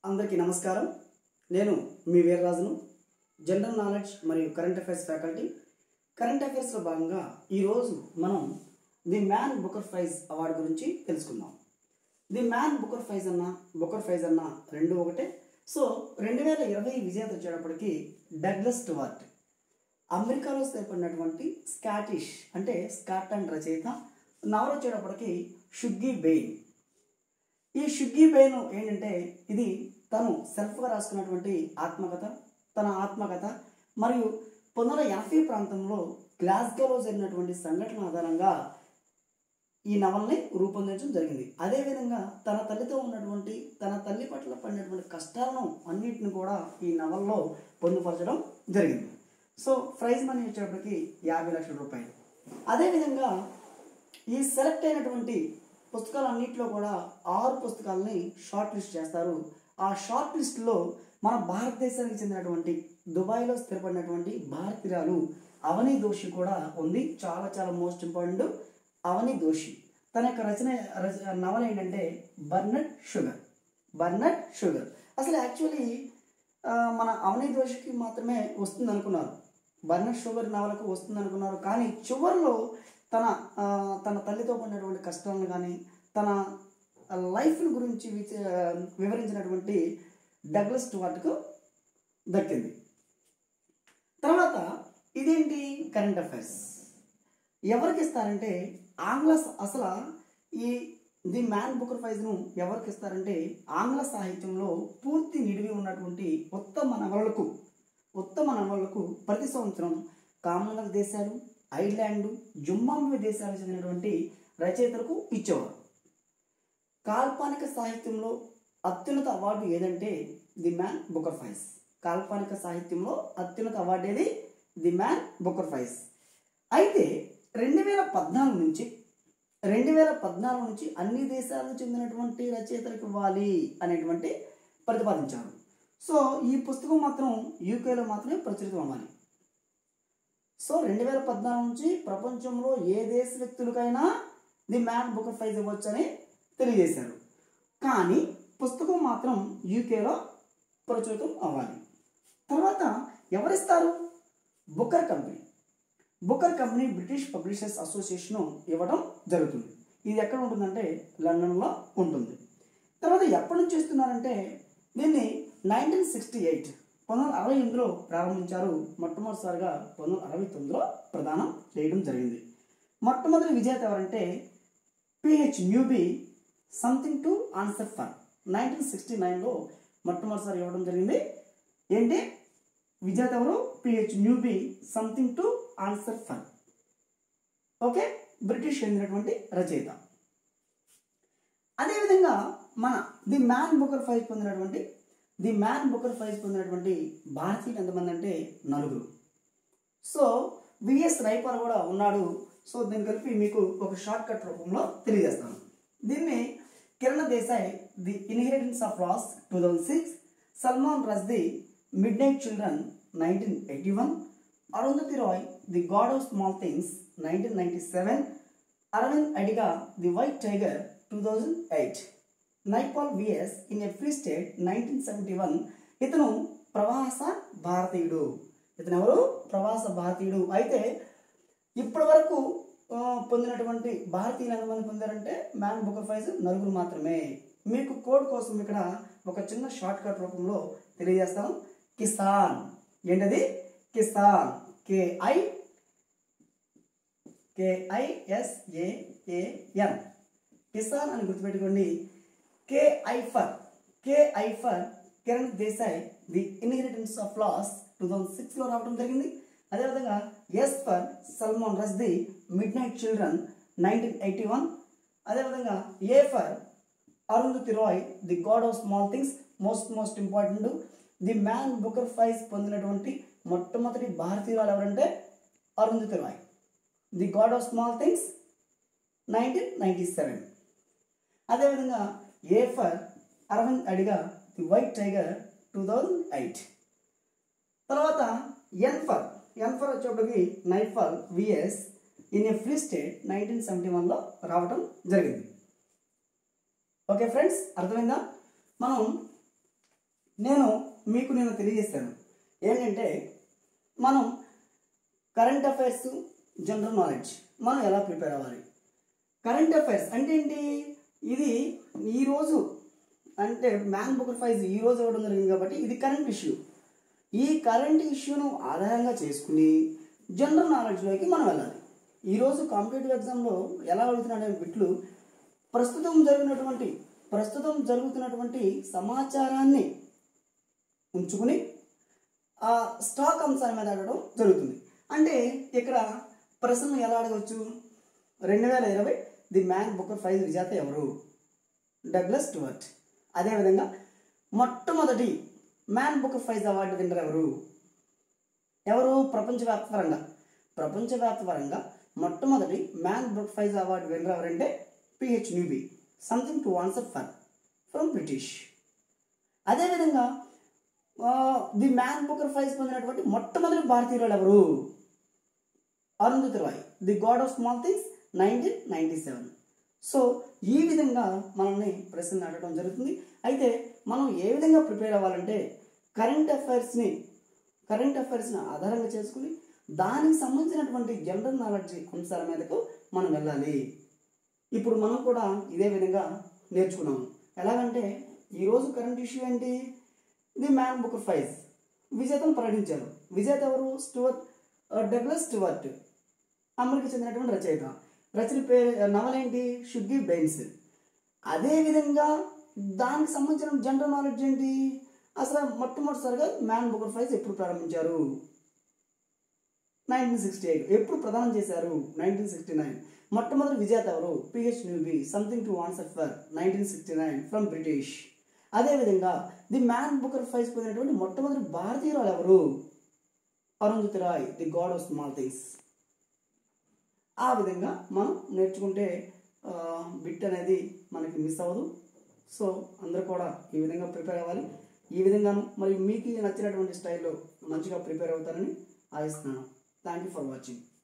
అందరికీ నమస్కారం. నేను మీ వీర్రాజును. జనరల్ నాలెడ్జ్ మరియు కరెంట్ అఫైర్స్ ఫ్యాకల్టీ. కరెంట్ అఫైర్స్లో భాగంగా ఈరోజు మనం the Man Booker prize award గురించి తెలుసుకుందాం. ది మ్యాన్ బుకర్ ప్రైజ్ అన్న రెండు ఒకటే. సో 2020 విజేత వచ్చేటప్పటికి డగ్లస్ స్టువర్ట్, అమెరికాలో స్థిరపడినటువంటి స్కాటిష్ అంటే స్కాట్లాండ్ రచయిత. నవల వచ్చేటప్పటికి షుగ్గీ బెయిన్. ఈ షుగ్గీ బెయిన్ ఏంటంటే ఇది తను సెల్ఫ్గా రాసుకున్నటువంటి ఆత్మకథ మరియు 1980 ప్రాంతంలో గ్లాస్గోలో జరిగినటువంటి సంఘటన ఆధారంగా ఈ నవల్ని రూపొందించడం జరిగింది. అదేవిధంగా తన తల్లితో ఉన్నటువంటి తన తల్లి పట్ల పడినటువంటి కష్టాలను అన్నింటిని కూడా ఈ నవల్లో పొందుపరచడం జరిగింది. సో ప్రైజ్ మనీ వచ్చేటప్పటికి 50 లక్షల రూపాయలు. అదేవిధంగా ఈ సెలెక్ట్ అయినటువంటి పుస్తకాలన్నింటిలో కూడా 6 పుస్తకాలని షార్ట్ లిస్ట్ చేస్తారు. ఆ షార్ట్ లిస్ట్లో మన భారతదేశానికి చెందినటువంటి దుబాయ్లో స్థిరపడినటువంటి భారతీయురాలు అవని దోషి కూడా ఉంది. చాలా చాలా మోస్ట్ ఇంపార్టెంట్. అవని దోషి తన యొక్క నవల ఏంటంటే బర్నడ్ షుగర్. అసలు యాక్చువల్లీ మన అవని దోషికి మాత్రమే వస్తుంది అనుకున్నారు, బర్నడ్ షుగర్ నవలకు వస్తుంది అనుకున్నారు. కానీ చివరిలో తన తల్లితో పడినటువంటి కష్టాలను కానీ తన లైఫ్ని గురించి వివరించినటువంటి డగ్లస్ స్టువర్ట్కు దక్కింది. తర్వాత ఇదేంటి కరెంట్ అఫైర్స్ ఎవరికి ఇస్తారంటే అసలు ఈ ది మ్యాన్ బుకర్ ప్రైజ్ను ఎవరికి ఇస్తారంటే ఆంగ్ల సాహిత్యంలో పూర్తి నిడివి ఉన్నటువంటి ఉత్తమ నవలకు ప్రతి సంవత్సరం కామన్వెల్త్ దేశాలు, ఐర్లాండ్, జింబాబ్వే దేశాలకు చెందినటువంటి రచయితలకు ఇచ్చేవారు. కాల్పనిక సాహిత్యంలో అత్యున్నత అవార్డు ఏదంటే ది మ్యాన్ బుకర్ ప్రైజ్. కాల్పనిక సాహిత్యంలో అత్యున్నత అవార్డు ఏది? The Man Booker prize. అయితే 2014 నుంచి అన్ని దేశాలకు చెందినటువంటి రచయితలకు ఇవ్వాలి అనేటువంటి ప్రతిపాదించారు. సో ఈ పుస్తకం మాత్రం యూకేలో మాత్రమే ప్రచురితం అవ్వాలి. సో 2014 నుంచి ప్రపంచంలో ఏ దేశ వ్యక్తులకైనా ది మ్యాన్ బుకర్ ప్రైజ్ ఇవ్వచ్చు అని తెలియజేశారు. కానీ పుస్తకం మాత్రం యూకేలో ప్రచురితం అవ్వాలి. తర్వాత ఎవరిస్తారు? Booker company British publishers association ఇవ్వడం జరుగుతుంది. ఇది ఎక్కడ ఉంటుందంటే లండన్లో ఉంటుంది. తర్వాత ఎప్పటి నుంచి ఇస్తున్నారంటే దీన్ని 1968లో ప్రారంభించారు. మొట్టమొదటిసారిగా 1969లో ప్రదానం చేయడం జరిగింది. మొట్టమొదటి విజేత ఎవరంటే P H Newby something to answer for. 1969లో మొట్టమొదటిసారి ఇవ్వడం జరిగింది. ఏంటి విజేత ఎవరు? P H Newby something to answer for. Okay, British చెందినటువంటి రచయిత. అదేవిధంగా మన ది మ్యాన్ బుకర్ ప్రైజ్ పొందినటువంటి భారతీయులు ఎంతమంది అంటే 4. సో విఎస్ రైపాల్ కూడా ఉన్నాడు. సో దీన్ని కలిపి మీకు ఒక షార్ట్ కట్ రూపంలో తెలియజేస్తాను. దీన్ని Kiran Desai the inheritance of loss 2006, Salman Rushdie midnight children 1981, Arundhati Roy the god of small things 1997, Aravind Adiga the white tiger 2008, Naipaul V S in a free state 1971. ఇతను ప్రవాస భారతీయుడు. అయితే ఇప్పటి వరకు పొందినటువంటి భారతీయులు ఎంతమంది పొందారంటే మ్యాన్ బుకర్ ప్రైజ్ 4 మాత్రమే. మీకు కోడ్ కోసం ఇక్కడ ఒక చిన్న షార్ట్ కట్ రూపంలో తెలియజేస్తాను. కిసాన్. ఏంటది? కిసాన్. KISAAN కిసాన్ అని గుర్తుపెట్టుకోండి. KI for Kiran Desai the inheritance of loss 2006లో రావడం జరిగింది. అదేవిధంగా S for Salman Rushdie midnight children 1981. అదేవిధంగా A for Arundhati Roy the god of small things. Most important, the Man Booker prize పొందినటువంటి మొట్టమొదటి భారతీయురాలు ఎవరంటే Arundhati Roy, the god of small things 1997. అదేవిధంగా A for Arvind Adiga the white tiger 2008. తర్వాత ఎన్ ఫర్ వచ్చేప్పటికి Naipaul V S in a free state 1971లో రావడం జరిగింది. ఓకే ఫ్రెండ్స్, అర్థమైందా? మనం నేను తెలియజేస్తాను ఏంటంటే మనం కరెంట్ అఫైర్స్ జనరల్ నాలెడ్జ్ మనం ఎలా ప్రిపేర్ అవ్వాలి. కరెంట్ అఫైర్స్ అంటే ఏంటి? ఇది ఈరోజు అంటే మ్యాన్ బుకర్ ప్రైజ్ ఈరోజు ఇవ్వడం జరిగింది కాబట్టి ఇది కరెంట్ ఇష్యూ. ఈ కరెంట్ ఇష్యూను ఆధారంగా చేసుకుని జనరల్ నాలెడ్జ్లోకి మనం వెళ్ళాలి. ఈరోజు కాంపిటేటివ్ ఎగ్జామ్లో ఎలా అడుగుతున్నాడు బిట్లు ప్రస్తుతం జరుగుతున్నటువంటి సమాచారాన్ని ఉంచుకుని ఆ స్టాక్ అంశాల మీద అడగడం జరుగుతుంది. అంటే ఇక్కడ ప్రశ్నలు ఎలా అడగవచ్చు? 2020 ది మ్యాన్ బుకర్ ప్రైజ్ విజేత ఎవరు? Douglas Stuart. అదేవిధంగా మొట్టమొదటి Man Booker prize award winner ఎవరు? ప్రపంచవ్యాప్తపరంగా మొట్టమొదటి Man Booker prize award winner ఎవరంటే P H Newby, something to answer for from British. అదేవిధంగా ది మ్యాన్ బుకర్ ప్రైజ్ పొందినటువంటి మొట్టమొదటి భారతీయురాలు ఎవరు? Arundhati Roy, the god of small things 1997. So ఈ విధంగా మనల్ని ప్రశ్నలు అడగడం జరుగుతుంది. అయితే మనం ఏ విధంగా ప్రిపేర్ అవ్వాలంటే కరెంట్ అఫైర్స్ని ఆధారంగా చేసుకుని దానికి సంబంధించినటువంటి జనరల్ నాలెడ్జ్ అంశాల మీదకు మనం వెళ్ళాలి. ఇప్పుడు మనం కూడా ఇదే విధంగా నేర్చుకున్నాము. ఎలాగంటే ఈరోజు కరెంట్ ఇష్యూ ఏంటి? ది మ్యాన్ బుకర్ ప్రైజ్ విజేతను ప్రకటించారు. విజేత ఎవరు? డగ్లస్ స్టూవర్ట్, అమెరికా చెందినటువంటి రచయిత. రచన పేరు నవలేంటి? Should give బెయిన్స్. అదేవిధంగా దానికి సంబంధించిన జనరల్ నాలెడ్జ్ ఏంటి? అసలు మొట్టమొదటిసారిగా మ్యాన్ బుకర్ ప్రైజ్ ఎప్పుడు ప్రారంభించారు? 1968. ఎప్పుడు ప్రదానం చేశారు? 1969. మొట్టమొదటి విజేత ఎవరు? P H Newby, something to answer for 1969 from British. అదేవిధంగా ది మ్యాన్ బుకర్ ప్రైజ్ పొందినటువంటి మొట్టమొదటి భారతీయురాలు ఎవరు? Arundhati Roy, the god of small things. ఆ విధంగా మనం నేర్చుకుంటే బిట్ అనేది మనకి మిస్ అవ్వదు. సో అందరూ కూడా ఈ విధంగా ప్రిపేర్ అవ్వాలి. ఈ విధంగాను మరి మీకు నచ్చినటువంటి స్టైల్లో మంచిగా ప్రిపేర్ అవుతారని ఆశిస్తున్నాను. Thank you for watching.